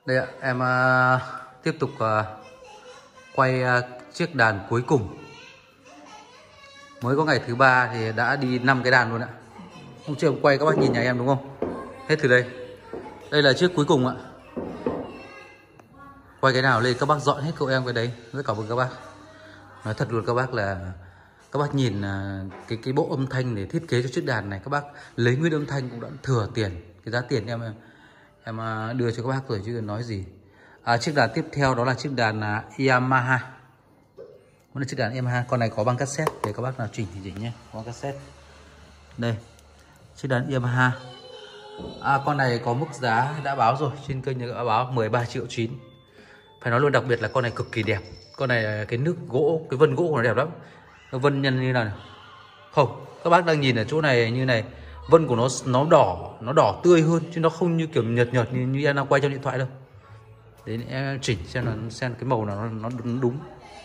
Đây ạ, em tiếp tục quay chiếc đàn cuối cùng. Mới có ngày thứ 3 thì đã đi 5 cái đàn luôn ạ. Hôm trước em quay các bác nhìn nhà em đúng không? Hết từ đây. Đây là chiếc cuối cùng ạ. Quay cái nào lên các bác dọn hết cậu em cái đấy. Rất cảm ơn các bác. Nói thật luôn các bác là các bác nhìn cái bộ âm thanh để thiết kế cho chiếc đàn này, các bác lấy nguyên âm thanh cũng đã thừa tiền. Cái giá tiền em đưa cho các bác rồi chứ đừng nói gì. Chiếc đàn tiếp theo đó là chiếc đàn Yamaha. Đây là chiếc đàn Yamaha, con này có băng cassette để các bác nào chỉnh thì chỉnh nhé, có cassette. Đây, chiếc đàn Yamaha. Con này có mức giá đã báo rồi, trên kênh đã báo 13,9 triệu. Phải nói luôn đặc biệt là con này cực kỳ đẹp. Con này cái nước gỗ, cái vân gỗ của nó đẹp lắm. Nó vân nhân như nào không, các bác đang nhìn ở chỗ này như này, vân của nó đỏ tươi hơn chứ nó không như kiểu nhợt như em đang quay trong điện thoại đâu. Đấy, em chỉnh xem cái màu nào nó đúng.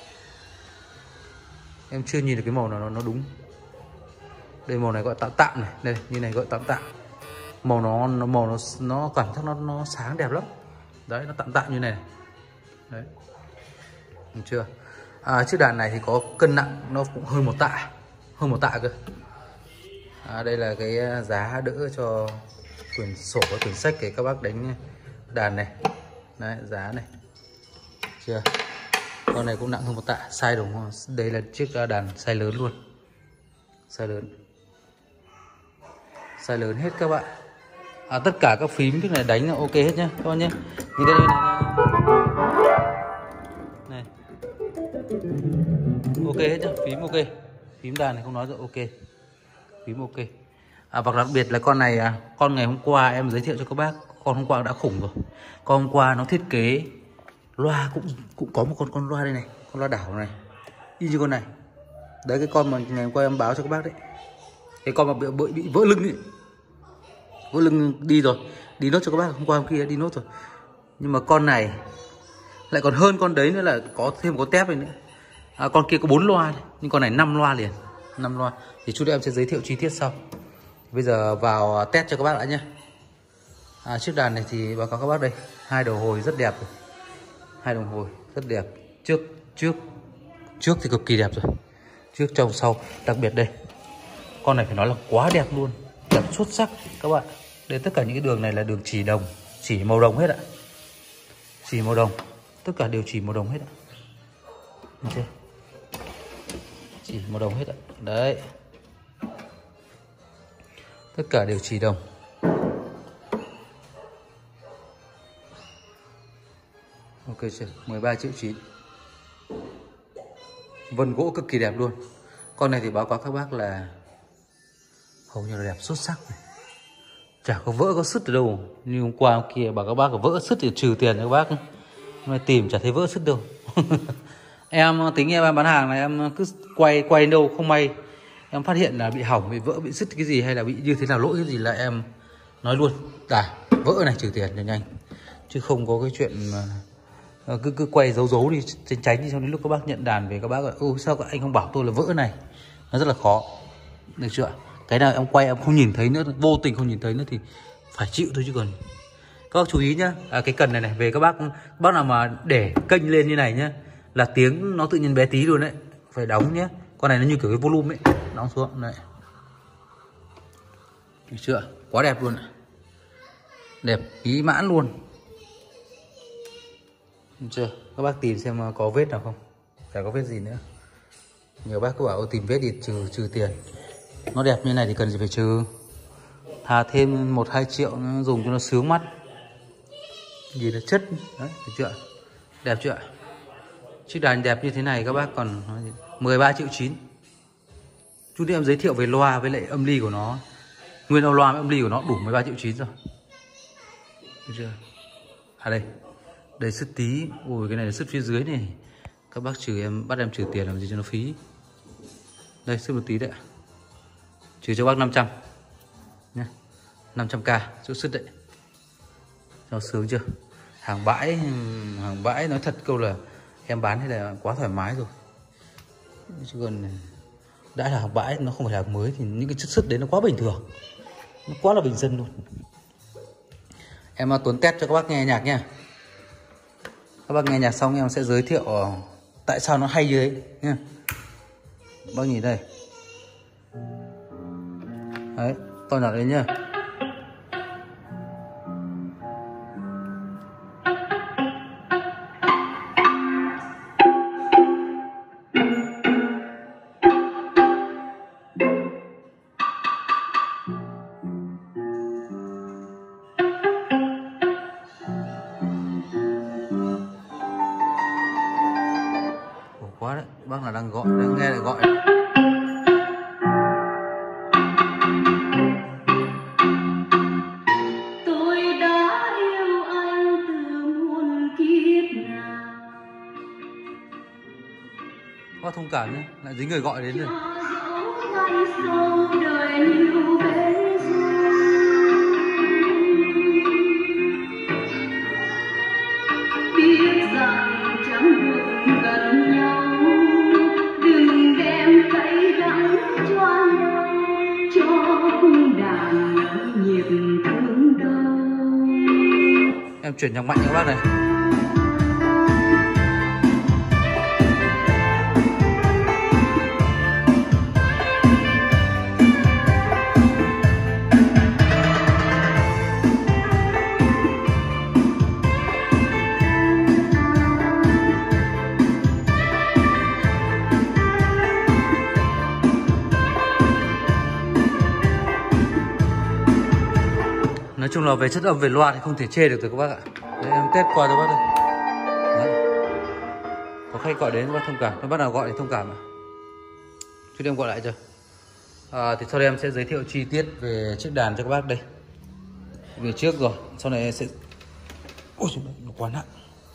Em chưa nhìn được cái màu nào nó đúng. Đây màu này gọi tạm tạm này, đây như này gọi tạm tạm. Màu nó cảm giác nó sáng đẹp lắm. Đấy, nó tạm tạm như này. Đấy. Được chưa? Chiếc đàn này thì có cân nặng nó cũng hơn một tạ cơ. Đây là cái giá đỡ cho quyển sổ và quyển sách để các bác đánh đàn này. Đấy, giá này. Chưa? Con này cũng nặng hơn một tạ, size đúng không? Đây là chiếc đàn size lớn luôn. Size lớn hết các bạn. Tất cả các phím cái này đánh là ok hết nhá các bạn nhé. Như cái này. Ok hết nhá, phím ok. Phím đàn này không nói rồi, ok. Phím ok. Và đặc biệt là con này, con ngày hôm qua em giới thiệu cho các bác, con hôm qua đã khủng rồi. Con hôm qua nó thiết kế loa cũng có một con loa đây này, con loa đảo này, y như con này. Đấy, cái con mà ngày hôm qua em báo cho các bác đấy, cái con mà bị vỡ lưng ấy, vỡ lưng đi rồi, đi nốt cho các bác. Hôm qua hôm kia đi nốt rồi, nhưng mà con này lại còn hơn con đấy nữa, là có thêm một con tép này nữa. Con kia có 4 loa này, nhưng con này 5 loa liền, 5 loa. Thì chút nữa em sẽ giới thiệu chi tiết sau. Bây giờ vào test cho các bác đã nhé. Chiếc đàn này thì báo cáo các bác đây, 2 đầu hồi rất đẹp rồi. 2 đồng hồi rất đẹp. Trước thì cực kỳ đẹp rồi. Trước trong sau, đặc biệt đây, con này phải nói là quá đẹp luôn, đẹp xuất sắc các bạn. Đây, tất cả những cái đường này là đường chỉ đồng, chỉ màu đồng hết ạ. Chỉ màu đồng, tất cả đều chỉ màu đồng hết ạ. Được chưa? Chỉ màu đồng hết ạ. Đấy, tất cả đều chỉ đồng. Ok chưa? 13,9 triệu. Vân gỗ cực kỳ đẹp luôn. Con này thì báo cáo các bác là hầu như là đẹp xuất sắc này. Chả có vỡ có sứt ở đâu. Như hôm qua hôm kia bảo các bác có vỡ sứt thì trừ tiền cho các bác. Hôm nay tìm chả thấy vỡ sứt đâu. Em tính em bán hàng này, em cứ quay đâu không may em phát hiện là bị hỏng, bị vỡ, bị sứt cái gì hay là bị như thế nào, lỗi cái gì là em nói luôn. Vỡ này trừ tiền cho nhanh. Chứ không có cái chuyện mà cứ quay giấu đi, tránh đi, xong đến lúc các bác nhận đàn về các bác gọi sao anh không bảo tôi là vỡ này, nó rất là khó. Được chưa? Cái nào em quay em không nhìn thấy nữa, vô tình không nhìn thấy nữa thì phải chịu thôi chứ còn. Các bác chú ý nhá, cái cần này về các bác nào mà để kênh lên như này nhá, là tiếng nó tự nhiên bé tí luôn đấy, phải đóng nhé. Con này nó như kiểu cái volume ấy, đóng xuống này. Được chưa? Quá đẹp luôn, đẹp ý mãn luôn. Được chưa? Các bác tìm xem có vết nào không, chả có vết gì nữa. Nhiều bác cứ bảo tìm vết thì trừ tiền. Nó đẹp như này thì cần gì phải trừ, thà thêm 1-2 triệu nó dùng cho nó sướng mắt. Gì là chất đấy, được chưa? Đẹp chưa? Chiếc đàn đẹp như thế này các bác còn 13,9 triệu. Chút nữa em giới thiệu về loa với lại âm ly của nó. Nguyên loa với âm ly của nó đủ 13,9 triệu rồi. Được chưa? Đây sứt tí. Ui, cái này là sứt phía dưới này. Các bác bắt em trừ tiền làm gì cho nó phí. Đây, sứt một tí đấy. Trừ cho bác 500 nhé. 500k chỗ sứt đấy. Cho sướng chưa? Hàng bãi nói thật câu là em bán thế là quá thoải mái rồi. Chứ còn đã là hàng bãi, nó không phải là hàng mới thì những cái chất sứt đấy nó quá bình thường, nó quá là bình dân luôn. Em Tuấn test cho các bác nghe nhạc nha. Các bác nghe nhạc xong em sẽ giới thiệu tại sao nó hay như thế nha. Bác nhìn đây. Đấy, to nhỏ đấy nhá. Quá đấy, bác là đang gọi, đang nghe lại gọi đấy. Tôi đã yêu anh từ muôn kiếp nào. Bác thông cảm nhé, lại dính người gọi đến rồi. Ngay sau đời yêu bên biết rằng chẳng được gần nhau, đừng đem cay đắng cho nhau, cho cung đàn nhịp thương đau. Em chuyển nhạc mạnh cho các bác này. Nói chung là về chất âm, về loa thì không thể chê được rồi các bác ạ. Đấy, em test qua cho bác đây. Đấy. Có khách gọi đến các bác thông cảm. Các bác nào gọi thì thông cảm ạ. Chứ em gọi lại chưa? Thì sau đây em sẽ giới thiệu chi tiết về chiếc đàn cho các bác đây. Về trước rồi, sau này em sẽ... Ôi trời ơi, nó quá nặng.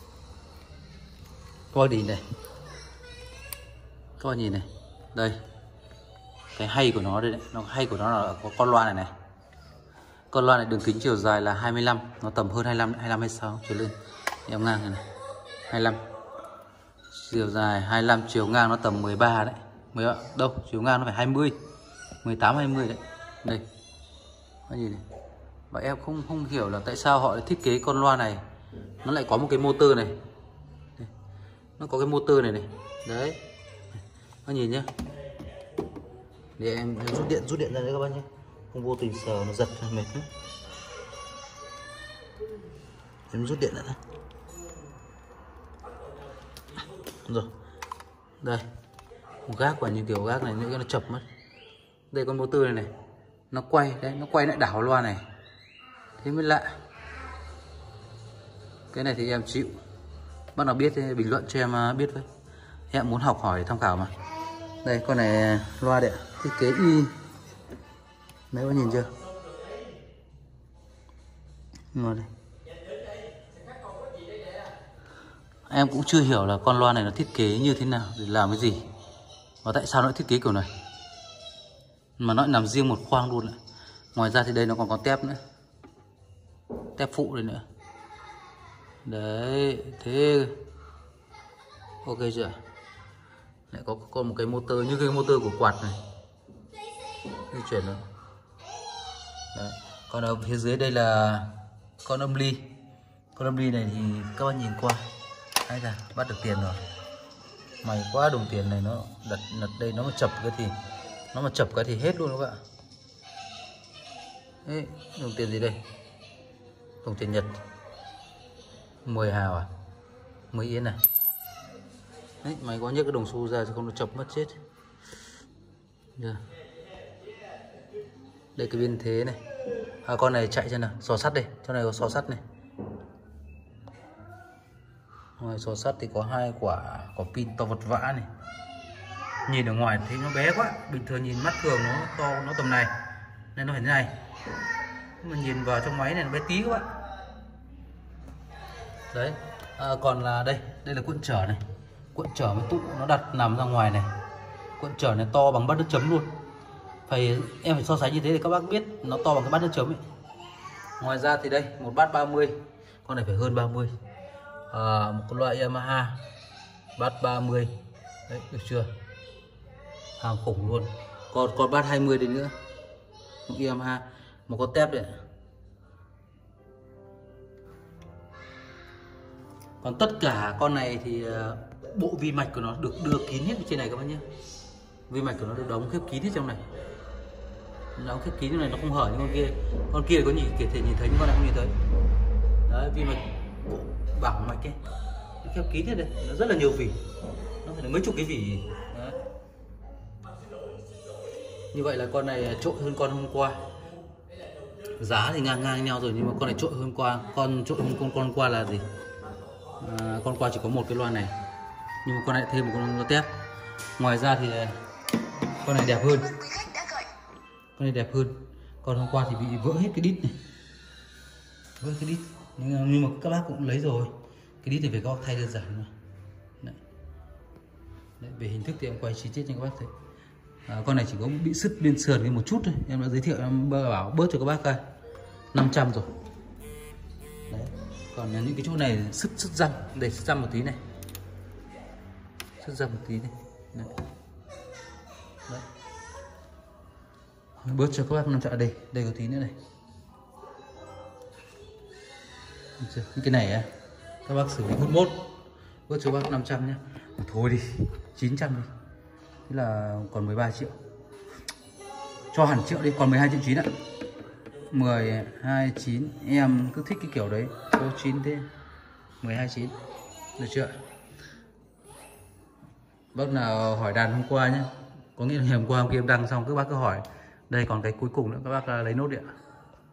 Các bác nhìn này. Các bác nhìn này. Đây. Cái hay của nó đây đấy. Nó hay của nó là có con loa này này. Con loa này đường kính chiều dài là 25, nó tầm hơn 25, 26 trở lên. Em ngang này này. 25. Chiều dài 25, chiều ngang nó tầm 13 đấy. Đâu, chiều ngang nó phải 20. 18 20 đấy. Đây. Cái gì này? Và em không hiểu là tại sao họ lại thiết kế con loa này nó lại có một cái motor này. Đây. Nó có cái motor này này. Đấy. Các nhìn nhá. Để em rút điện ra đấy các bác nhé. Không vô tình sờ nó giật ra mệt lắm. Em rút điện lại. Rồi. Đây. Một gác và những kiểu gác này nữa nó chập mất. Đây con motor này này. Nó quay đấy, nó quay lại đảo loa này. Thế mới lạ. Cái này thì em chịu. Bác nào biết thì bình luận cho em biết với. Em muốn học hỏi tham khảo mà. Đây con này loa đấy, thiết kế y. Đấy có nhìn chưa? Ngồi đây. Em cũng chưa hiểu là con loa này nó thiết kế như thế nào, để làm cái gì và tại sao nó thiết kế kiểu này, mà nó nằm riêng một khoang luôn. Ngoài ra thì đây nó còn có tép nữa, tép phụ đây nữa. Đấy, thế ok chưa? Lại có một cái motor như cái motor của quạt này, di chuyển nữa. Đấy. Còn ở phía dưới đây là con âm ly. Con âm ly này thì các bạn nhìn qua, hay là bắt được tiền rồi. May quá, đồng tiền này nó đặt đây, nó mà chập cái thì hết luôn các bạn. Đấy, đồng tiền gì đây? Đồng tiền Nhật 10 hào à? 10 yên này. Đấy, may quá, nhấc cái đồng xu ra chứ không nó chập mất chết. Được. Đây cái viên thế này. Con này chạy trên nào, xò sắt đây, chỗ này có xò sắt này. Ngoài xò sắt thì có 2 quả pin to vật vã này. Nhìn ở ngoài thấy nó bé quá, bình thường nhìn mắt thường nó to, nó tầm này nên nó phải thế này. Nhưng mà nhìn vào trong máy này nó bé tí các bạn. Đấy. Còn là đây là cuộn trở này. Cuộn trở với tụ nó đặt nằm ra ngoài này. Cuộn trở này to bằng bát nước chấm luôn. Em phải so sánh như thế để các bác biết nó to bằng cái bát nước chấm ấy. Ngoài ra thì đây một bát 30, con này phải hơn 30. Một con loại Yamaha bát 30. Đấy, được chưa? Hàng khủng luôn. Còn bát 20 đây nữa. Một Yamaha, một con tép đấy. Còn tất cả con này thì bộ vi mạch của nó được đưa kín hết trên này các bác nhé. Vi mạch của nó được đóng khép kín hết trong này. Đóng khép kín trong này, nó không hở như con kia. Con kia có thể nhìn thấy nhưng con này không nhìn thấy. Đấy, vi mạch bộ bảng mạch ấy khép kín hết đây, nó rất là nhiều vỉ, nó phải mấy chục cái vỉ. Đấy. Như vậy là con này trội hơn con hôm qua. Giá thì ngang nhau rồi nhưng mà con này trội hơn qua. Con trội hơn con qua là gì? Con qua chỉ có một cái loa này, nhưng mà con này thêm một con loa tép. Ngoài ra thì con này đẹp hơn. Con này đẹp hơn. Còn hôm qua thì bị vỡ hết cái đít này, vỡ cái đít. Nhưng mà các bác cũng lấy rồi. Cái đít thì phải có thay đơn giản mà. Đấy, về hình thức thì em quay chi tiết cho các bác thấy. Con này chỉ có bị sứt bên sườn cái một chút thôi. Em đã giới thiệu, em bảo bớt cho các bác coi. 500 rồi. Đấy. Còn những cái chỗ này sứt răm, để sứt răm một tí này. Sứt răm một tí này. Đấy. Đấy. Bớt cho các bác 500 đây, đây có tí nữa này. Những cái này các bác xử lý hút mốt, bớt cho bác 500 nhé. Thôi đi, 900 đi. Thế là còn 13 triệu. Cho hẳn triệu đi, còn 12 triệu 9 ạ. 12 9, em cứ thích cái kiểu đấy. Số 9 thế. 12 9. Được chưa? Bác nào hỏi đàn hôm qua nhé. Có nghĩa là hôm qua hôm kia em đăng xong các bác cứ hỏi. Đây còn cái cuối cùng nữa, các bác lấy nốt điện.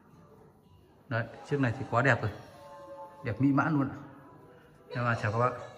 Đấy, chiếc này thì quá đẹp rồi. Đẹp mỹ mãn luôn ạ. Em chào các bác.